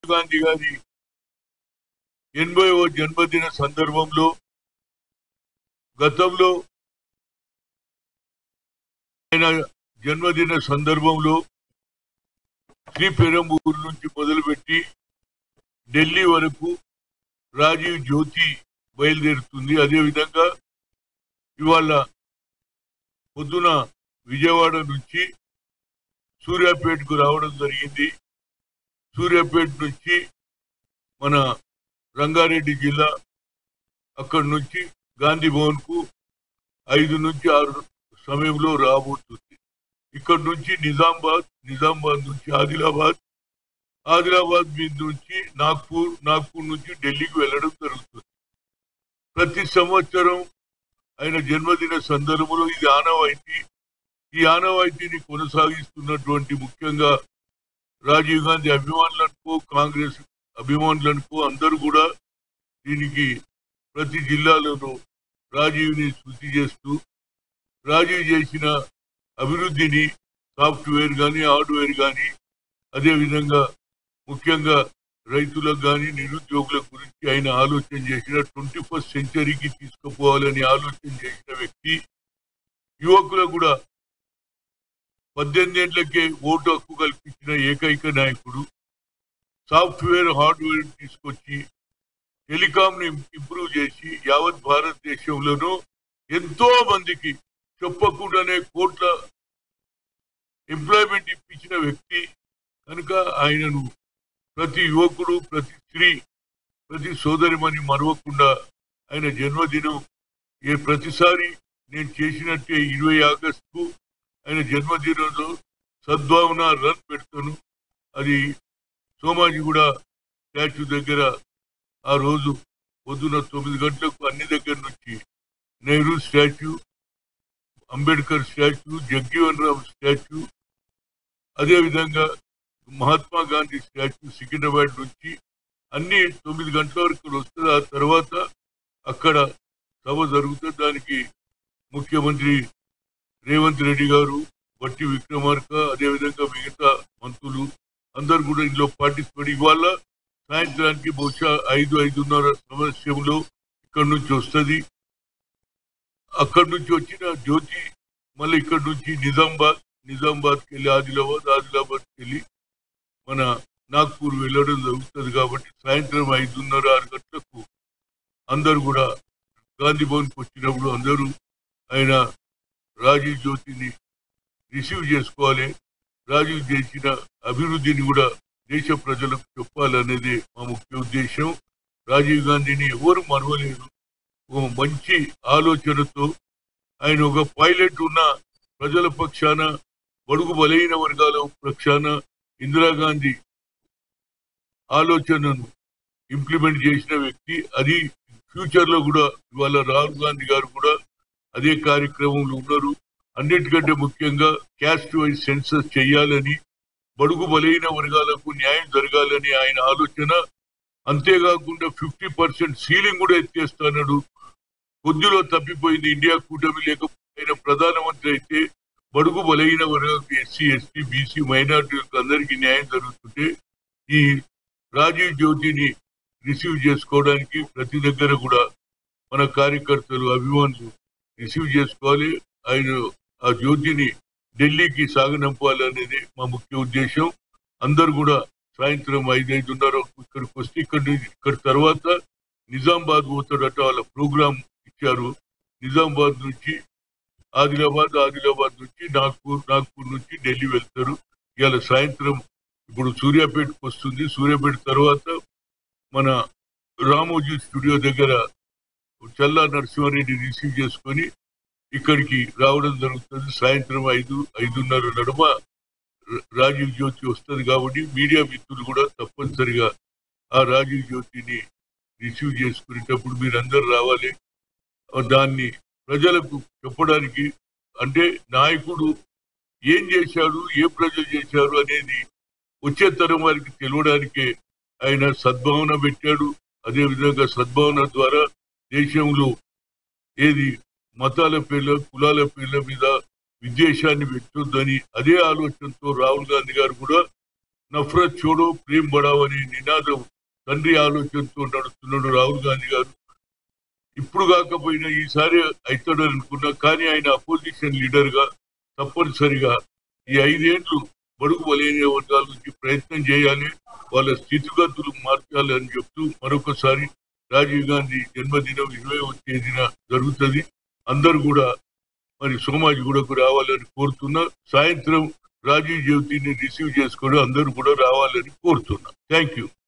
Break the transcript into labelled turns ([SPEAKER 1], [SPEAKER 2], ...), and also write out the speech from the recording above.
[SPEAKER 1] గాంధీ గారి 80వ జన్మదిన సందర్భంలో గతంలో ఆయన జన్మదిన సందర్భంలో శ్రీపెరంబూరు నుంచి మొదలుపెట్టి ఢిల్లీ వరకు రాజీవ్ జ్యోతి బయలుదేరుతుంది. అదేవిధంగా ఇవాళ పొద్దున విజయవాడ నుంచి సూర్యాపేటకు రావడం జరిగింది. సూర్యాపేట నుంచి మన రంగారెడ్డి జిల్లా, అక్కడి నుంచి గాంధీ భవన్ కు 5 నుంచి 6 సమయంలో రాబోతుంది. ఇక్కడ నుంచి నిజామాబాద్ నుంచి ఆదిలాబాద్ మీద నుంచి నాగ్పూర్ నుంచి ఢిల్లీకి వెళ్ళడం జరుగుతుంది. ప్రతి సంవత్సరం ఆయన జన్మదిన సందర్భంలో ఇది ఆనవాయితీ. ఈ ఆనవాయితీని కొనసాగిస్తున్నటువంటి ముఖ్యంగా రాజీవ్ గాంధీ అభిమానులనుకో, కాంగ్రెస్ అభిమానులనుకో అందరూ కూడా దీనికి ప్రతి జిల్లాలోనూ రాజీవ్ని శృతి చేస్తూ రాజీవ్ చేసిన అభివృద్ధిని సాఫ్ట్వేర్ కానీ, హార్డ్వేర్ కానీ, అదేవిధంగా ముఖ్యంగా రైతులకు కానీ, నిరుద్యోగుల గురించి ఆయన ఆలోచన చేసిన 21st సెంచరీకి తీసుకుపోవాలని ఆలోచన చేసిన వ్యక్తి. యువకులకు కూడా 18 ఏళ్లకే ఓటు హక్కు కల్పించిన ఏకైక నాయకుడు. సాఫ్ట్వేర్ హార్డ్వేర్ తీసుకొచ్చి టెలికాం ని ఇంప్రూవ్ చేసి యావత్ భారతదేశంలోనూ ఎంతో మందికి చెప్పకుండానే కోట్ల ఎంప్లాయ్మెంట్ ఇప్పించిన వ్యక్తి కనుక ఆయనను ప్రతి యువకుడు, ప్రతి స్త్రీ, ప్రతి సోదరిమని మరవకుండా ఆయన జన్మదినం ప్రతిసారి నేను చేసినట్టే 20 ఆగస్టుకు ఆయన జన్మదినంలో సద్భావన రన్ పెడతాను. అది సోమాజిగూడ స్టాచ్యూ దగ్గర ఆ రోజు పొద్దున 9 గంటలకు అన్ని దగ్గర నుంచి Nehru statue, Ambedkar statue, Jagjivan Ram statue, అదేవిధంగా మహాత్మా గాంధీ స్టాచ్యూ సికింద్రాబాద్ నుంచి అన్ని 9 గంటల వరకు వస్తుంది. ఆ తర్వాత అక్కడ సభ జరుగుతుంది. దానికి ముఖ్యమంత్రి రేవంత్ రెడ్డి గారు, బట్టి విక్రమార్క, అదేవిధంగా మిగతా మంత్రులు అందరు కూడా ఇందులో పార్టిసిపేట్. ఇవాళ సాయంత్రానికి బహుశా 5-5:30 సమస్యలో ఇక్కడి నుంచి వస్తుంది. అక్కడి నుంచి వచ్చిన జ్యోతి మళ్ళీ ఇక్కడి నుంచి నిజామాబాద్కి వెళ్ళి ఆదిలాబాద్కి వెళ్ళి మన నాగ్పూర్ వెళ్ళడం జరుగుతుంది. కాబట్టి సాయంత్రం 5:30-6 గంటలకు అందరు కూడా గాంధీ భవన్కి వచ్చినప్పుడు అందరూ ఆయన రాజీవ్ జ్యోతిని రిసీవ్ చేసుకోవాలి. రాజీవ్ చేసిన అభివృద్ధిని కూడా దేశ ప్రజలకు చెప్పాలనేది మా ముఖ్య ఉద్దేశం. రాజీవ్ గాంధీని ఎవరు మరవలేరు. ఒక మంచి ఆలోచనతో ఆయన ఒక పైలట్ ఉన్న ప్రజల పక్షాన, బడుగు బలహీన వర్గాల పక్షాన ఇందిరాగాంధీ ఆలోచనను ఇంప్లిమెంట్ చేసిన వ్యక్తి. అది ఫ్యూచర్ లో కూడా ఇవాళ రాహుల్ గాంధీ గారు కూడా అదే కార్యక్రమంలో ఉన్నారు. అన్నిటికంటే ముఖ్యంగా క్యాస్ట్ వైజ్ సెన్సస్ చేయాలని, బడుగు బలహీన వర్గాలకు న్యాయం జరగాలని ఆయన ఆలోచన. అంతేకాకుండా 50% సీలింగ్ కూడా ఎత్తేస్తున్నాడు. కొద్దిలో తప్పిపోయింది. ఇండియా కూటమి లేకపోయిన ప్రధానమంత్రి అయితే బడుగు బలహీన వర్గాలకు, ఎస్సీ, ఎస్టీ, బీసీ, మైనార్టీలకు అందరికీ న్యాయం జరుగుతుంటే ఈ రాజీవ్ జ్యోతిని రిసీవ్ చేసుకోవడానికి ప్రతి దగ్గర కూడా మన కార్యకర్తలు, అభిమానులు రిసీవ్ చేసుకోవాలి. ఆయన ఆ జ్యోతిని ఢిల్లీకి సాగనంపాలనేది మా ముఖ్య ఉద్దేశం. అందరు కూడా సాయంత్రం 5-5:30 ఇక్కడికి వస్తే ఇక్కడ తర్వాత నిజామాబాద్ పోతాడట. వాళ్ళ ప్రోగ్రాం ఇచ్చారు. నిజామాబాద్ నుంచి ఆదిలాబాద్ నుంచి నాగ్పూర్ నుంచి ఢిల్లీ వెళ్తారు. ఇవాళ సాయంత్రం ఇప్పుడు సూర్యాపేటకు వస్తుంది. సూర్యాపేట తర్వాత మన రామోజీ స్టూడియో దగ్గర చల్లా నరసింహారెడ్డి రిసీవ్ చేసుకొని ఇక్కడికి రావడం జరుగుతుంది. సాయంత్రం 5-5:30 నడుమ రాజీవ్ జ్యోతి వస్తుంది. కాబట్టి మీడియా మిత్రులు కూడా తప్పనిసరిగా ఆ రాజీవ్ జ్యోతిని రిసీవ్ చేసుకునేటప్పుడు మీరందరూ రావాలి. దాన్ని ప్రజలకు చెప్పడానికి, అంటే నాయకుడు ఏం చేశాడు, ఏ ప్రజలు చేశారు అనేది వచ్చే తరం వారికి తెలియడానికే ఆయన సద్భావన పెట్టాడు. అదేవిధంగా సద్భావన ద్వారా దేశంలో ఏది మతాల పేర్ల, కులాల పేర్ల మీద విద్వేషాన్ని పెట్టొద్దని అదే ఆలోచనతో రాహుల్ గాంధీ గారు కూడా నఫరత్ చూడో ప్రేమ్ బడావ్ అనే నినాదం తండ్రి ఆలోచనతో నడుస్తున్నాడు రాహుల్ గాంధీ గారు. ఇప్పుడు కాకపోయినా ఈసారి అవుతాడని అనుకున్నా, కానీ ఆయన అపోజిషన్ లీడర్ గా తప్పనిసరిగా ఈ 5 ఏళ్లు బడుగు బలైన వర్గాల నుంచి ప్రయత్నం చేయాలి, వాళ్ళ స్థితిగతులు మార్చాలి అని చెప్తూ మరొకసారి రాజీవ్ గాంధీ జన్మదినం 20వ తేదీన జరుగుతుంది. అందరూ కూడా మరి సోమాజిగూడకు రావాలని కోరుతున్నా. సాయంత్రం రాజీవ్ జ్యోతిని రిసీవ్ చేసుకొని అందరూ కూడా రావాలని కోరుతున్నా. Thank you.